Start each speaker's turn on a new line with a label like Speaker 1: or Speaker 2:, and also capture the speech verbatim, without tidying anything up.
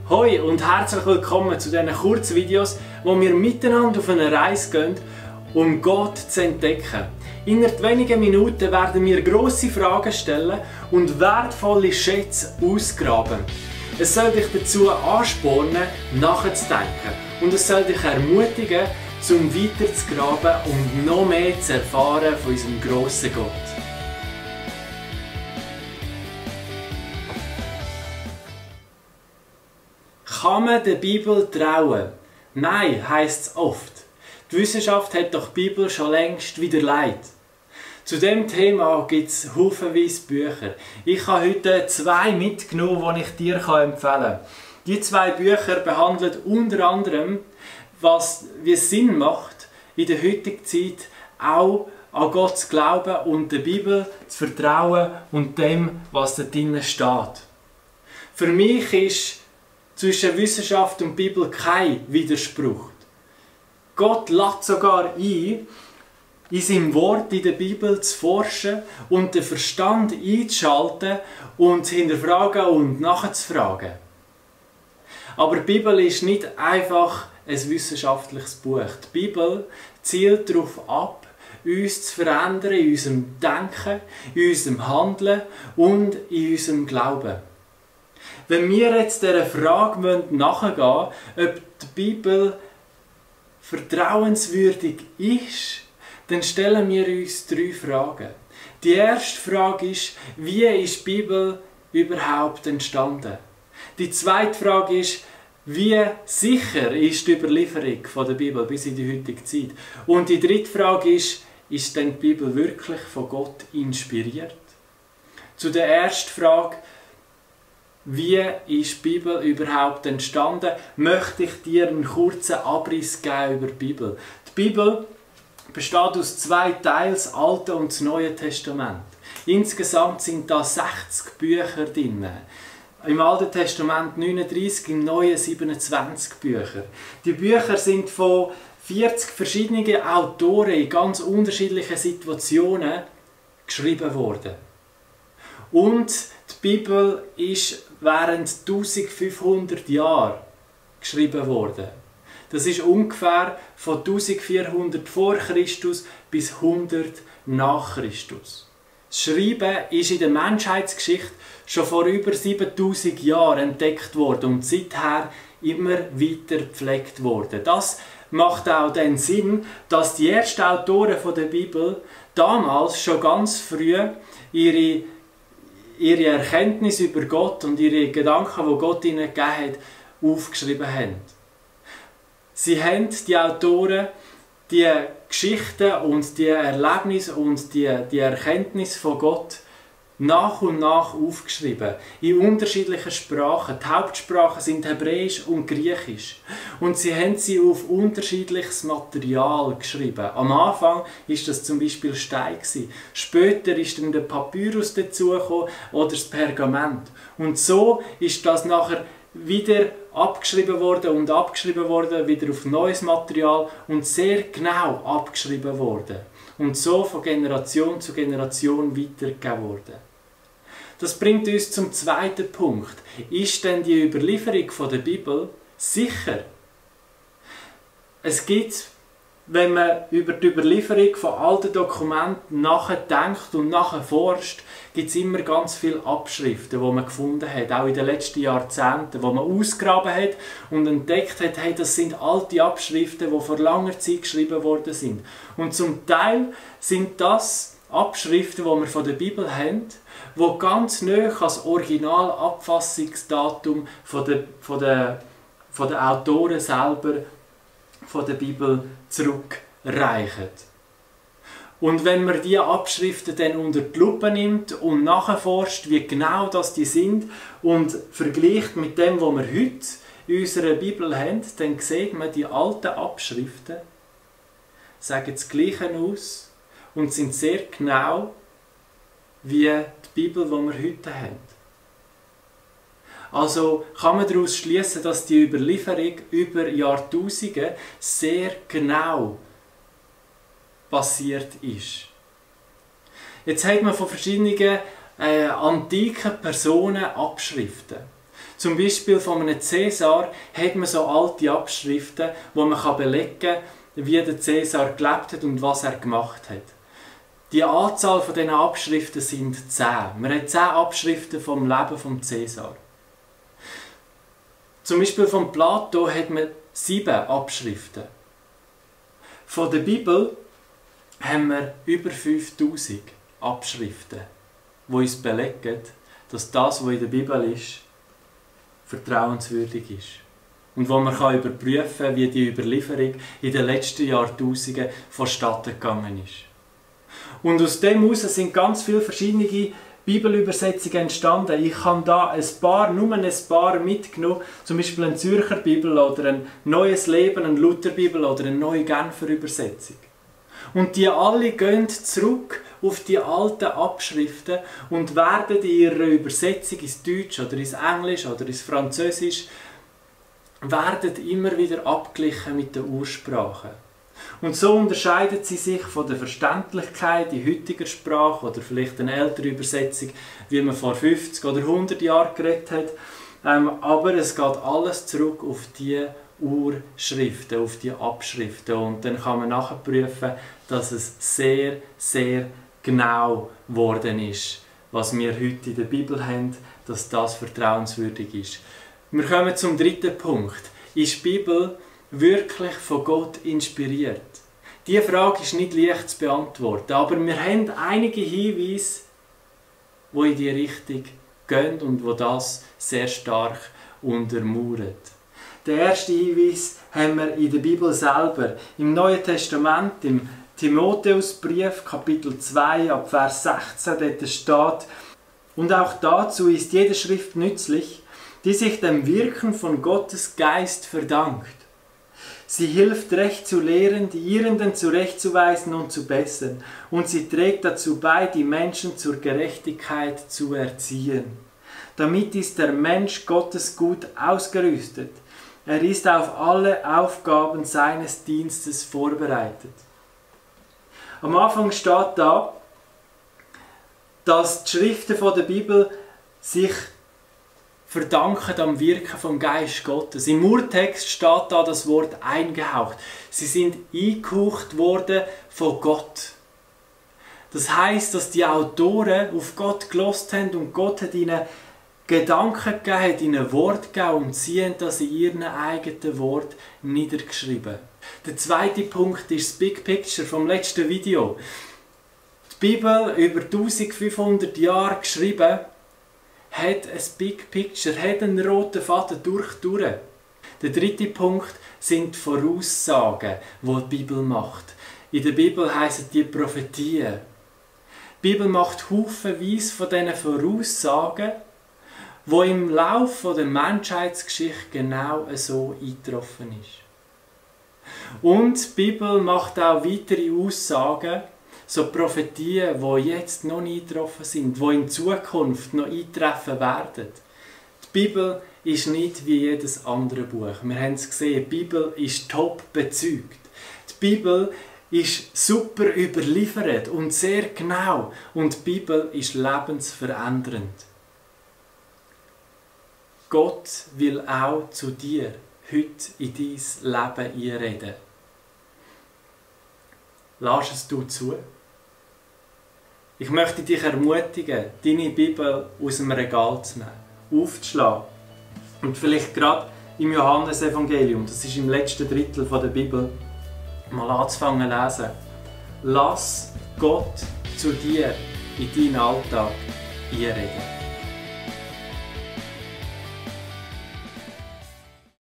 Speaker 1: Hoi und herzlich willkommen zu diesen Kurzvideos, wo wir miteinander auf eine Reise gehen, um Gott zu entdecken. Innerhalb weniger Minuten werden wir grosse Fragen stellen und wertvolle Schätze ausgraben. Es soll dich dazu anspornen, nachzudenken und es soll dich ermutigen, zum weiterzugraben und noch mehr zu erfahren von unserem grossen Gott. Kann man der Bibel trauen? Nein, heisst es oft. Die Wissenschaft hat doch die Bibel schon längst widerlegt. Zu diesem Thema gibt es haufenweise Bücher. Ich habe heute zwei mitgenommen, die ich dir empfehlen kann. Die zwei Bücher behandeln unter anderem, was, wie es Sinn macht, in der heutigen Zeit auch an Gott zu glauben und der Bibel zu vertrauen und dem, was da drinnen steht. Für mich ist zwischen Wissenschaft und Bibel kein Widerspruch. Gott lädt sogar ein, in seinem Wort in der Bibel zu forschen und den Verstand einzuschalten und zu hinterfragen und nachzufragen. Aber die Bibel ist nicht einfach ein wissenschaftliches Buch. Die Bibel zielt darauf ab, uns zu verändern in unserem Denken, in unserem Handeln und in unserem Glauben. Wenn wir jetzt dieser Frage nachgehen wollen, ob die Bibel vertrauenswürdig ist, dann stellen wir uns drei Fragen. Die erste Frage ist, wie ist die Bibel überhaupt entstanden? Die zweite Frage ist, wie sicher ist die Überlieferung von der Bibel bis in die heutige Zeit? Und die dritte Frage ist, ist denn die Bibel wirklich von Gott inspiriert? Zu der ersten Frage, wie ist die Bibel überhaupt entstanden, möchte ich dir einen kurzen Abriss geben über die Bibel. Die Bibel besteht aus zwei Teilen, das Alte und das Neue Testament. Insgesamt sind da sechzig Bücher drin. Im Alten Testament neununddreißig, im Neuen siebenundzwanzig Bücher. Die Bücher sind von vierzig verschiedenen Autoren in ganz unterschiedlichen Situationen geschrieben worden. Und die Bibel ist während eintausendfünfhundert Jahren geschrieben worden. Das ist ungefähr von eintausendvierhundert vor Christus bis hundert nach Christus. Das Schreiben ist in der Menschheitsgeschichte schon vor über siebentausend Jahren entdeckt worden und seither immer weiter gepflegt worden. Das macht auch den Sinn, dass die ersten Autoren der Bibel damals schon ganz früh ihre ihre Erkenntnis über Gott und ihre Gedanken, die Gott ihnen gegeben hat, aufgeschrieben haben. Sie haben, die Autoren, die Geschichten und die Erlebnisse und die, die Erkenntnis von Gott nach und nach aufgeschrieben. In unterschiedlichen Sprachen. Die Hauptsprachen sind Hebräisch und Griechisch. Und sie haben sie auf unterschiedliches Material geschrieben. Am Anfang war das zum Beispiel Stein. Später ist dann der Papyrus dazugekommen oder das Pergament. Und so ist das nachher wieder abgeschrieben worden und abgeschrieben worden, wieder auf neues Material und sehr genau abgeschrieben worden. Und so von Generation zu Generation weitergegeben worden. Das bringt uns zum zweiten Punkt. Ist denn die Überlieferung von der Bibel sicher? Es gibt, wenn man über die Überlieferung von alten Dokumenten nachdenkt und nachforscht, gibt es immer ganz viele Abschriften, die man gefunden hat, auch in den letzten Jahrzehnten, wo man ausgegraben hat und entdeckt hat, hey, das sind alte Abschriften, die vor langer Zeit geschrieben worden sind. Und zum Teil sind das Abschriften, die wir von der Bibel haben, die ganz nahe an das Originalabfassungsdatum von der, von der, von der Autoren selber von der Bibel zurückreichen. Und wenn man diese Abschriften dann unter die Lupe nimmt und nachforscht, wie genau das die sind und vergleicht mit dem, was wir heute in unserer Bibel haben, dann sieht man, die alten Abschriften sagen das Gleiche aus und sind sehr genau wie die Bibel, die wir heute haben. Also kann man daraus schließen, dass die Überlieferung über Jahrtausende sehr genau passiert ist. Jetzt hat man von verschiedenen äh, antiken Personen Abschriften. Zum Beispiel von einem Cäsar hat man so alte Abschriften, wo man belegen kann, wie der Cäsar gelebt hat und was er gemacht hat. Die Anzahl von diesen Abschriften sind zehn. Man hat zehn Abschriften vom Leben von Cäsar. Zum Beispiel von Plato hat man sieben Abschriften. Von der Bibel haben wir über fünftausend Abschriften, die uns belegen, dass das, was in der Bibel ist, vertrauenswürdig ist. Und wo man kann überprüfen kann, wie die Überlieferung in den letzten Jahrtausenden vonstatten gegangen ist. Und aus dem heraus sind ganz viele verschiedene Bibelübersetzungen entstanden. Ich habe da ein paar, nur ein paar mitgenommen, zum Beispiel eine Zürcher Bibel oder ein Neues Leben, eine Lutherbibel oder eine neue Genfer Übersetzung. Und die alle gehen zurück auf die alten Abschriften und werden in ihrer Übersetzung ins Deutsch oder ins Englisch oder ins Französisch werden immer wieder abgeglichen mit den Ursprachen. Und so unterscheiden sie sich von der Verständlichkeit in heutiger Sprache oder vielleicht eine ältere Übersetzung, wie man vor fünfzig oder hundert Jahren geredet hat. Ähm, aber es geht alles zurück auf die Urschriften, auf die Abschriften. Und dann kann man nachprüfen, dass es sehr, sehr genau geworden ist, was wir heute in der Bibel haben, dass das vertrauenswürdig ist. Wir kommen zum dritten Punkt. Ist die Bibel wirklich von Gott inspiriert? Diese Frage ist nicht leicht zu beantworten, aber wir haben einige Hinweise, die in diese Richtung gehen und die das sehr stark untermauern. Der erste Hinweis haben wir in der Bibel selber. Im Neuen Testament, im Timotheusbrief, Kapitel zwei, ab Vers sechzehn, dort steht: Und auch dazu ist jede Schrift nützlich, die sich dem Wirken von Gottes Geist verdankt. Sie hilft, recht zu lehren, die Irrenden zurechtzuweisen und zu bessern, und sie trägt dazu bei, die Menschen zur Gerechtigkeit zu erziehen. Damit ist der Mensch Gottes gut ausgerüstet. Er ist auf alle Aufgaben seines Dienstes vorbereitet. Am Anfang steht da, dass die Schriften der Bibel sich verdanken am Wirken vom Geist Gottes. Im Urtext steht da das Wort eingehaucht. Sie sind eingehaucht worden von Gott. Das heisst, dass die Autoren auf Gott gehört haben und Gott hat ihnen Gedanken gegeben, hat ihnen Wort gegeben und sie haben das in ihren eigenen Wort niedergeschrieben. Der zweite Punkt ist das Big Picture vom letzten Video. Die Bibel, über eintausendfünfhundert Jahre geschrieben, hat ein Big Picture, hat einen roten Faden durch durch. Der dritte Punkt sind die Voraussagen, die die Bibel macht. In der Bibel heissen die Prophetien. Die Bibel macht haufenweise von diesen Voraussagen, die im Laufe der Menschheitsgeschichte genau so eingetroffen ist. Und die Bibel macht auch weitere Aussagen, so Prophetien, die jetzt noch nicht eingetroffen sind, die in Zukunft noch eintreffen werden. Die Bibel ist nicht wie jedes andere Buch. Wir haben es gesehen, die Bibel ist top bezeugt. Die Bibel ist super überliefert und sehr genau. Und die Bibel ist lebensverändernd. Gott will auch zu dir heute in dein Leben einreden. Lass es du zu. Ich möchte dich ermutigen, deine Bibel aus dem Regal zu nehmen, aufzuschlagen und vielleicht gerade im Johannesevangelium, das ist im letzten Drittel der Bibel, mal anzufangen zu lesen. Lass Gott zu dir in deinen Alltag einreden.